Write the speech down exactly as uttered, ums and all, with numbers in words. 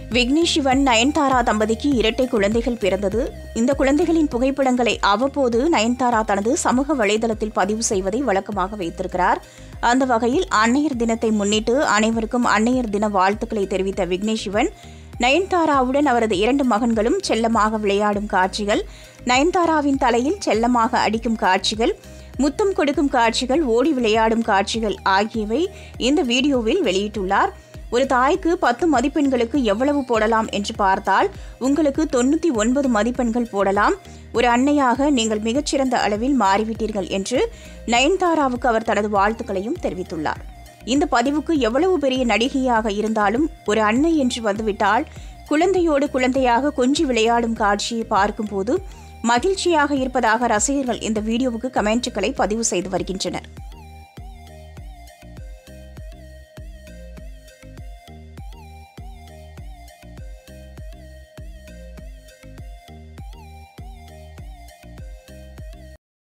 விக்னேஷ் சிவன் நயன்தாரா தம்பதிக்கு இரட்டை குழந்தைகள் பிறந்தது. இந்த குழந்தைகளின் புகைப்படங்களை அவ்வப்போது நயன்தாரா தனது சமூக வலைதளத்தில் பதிவு செய்வதை வழக்கமாக வைத்திருக்கிறார். அந்த வகையில் அன்னையர் தினத்தை முன்னிட்டு அனைவருக்கும் அன்னையர் தின வாழ்த்துக்களை தெரிவித்த விக்னேஷ் சிவன் நயன்தாராவுடன் அவரது இரண்டு மகன்களும் செல்லமாக விளையாடும் காட்சிகள், நயன்தாராவின் தலையில் செல்லமாக அடிக்கும் காட்சிகள், முத்தம் கொடுக்கும் காட்சிகள், ஓடி விளையாடும் காட்சிகள் ஆகியவை இந்த வீடியோவில் வெளியிட்டுள்ளார். ஒரு தாய்க்கு பத்து மதிப்பெண்களுக்கு எவ்வளவு போடலாம் என்று பார்த்தால் உங்களுக்கு தொண்ணூற்றி ஒன்பது மதிப்பெண்கள் போடலாம். ஒரு அன்னையாக நீங்கள் மிகச்சிறந்த அளவில் மாறிவிட்டீர்கள் என்று நயன்தாராவுக்கு அவர் தனது வாழ்த்துக்களையும் தெரிவித்துள்ளார். இந்த பதிவுக்கு எவ்வளவு பெரிய நடிகையாக இருந்தாலும் ஒரு அன்னை என்று வந்துவிட்டால் குழந்தையோடு குழந்தையாக கொஞ்சி விளையாடும் காட்சியை பார்க்கும்போது மகிழ்ச்சியாக இருப்பதாக ரசிகர்கள் இந்த வீடியோவுக்கு கமெண்ட்டுகளை பதிவு செய்து வருகின்றனர்.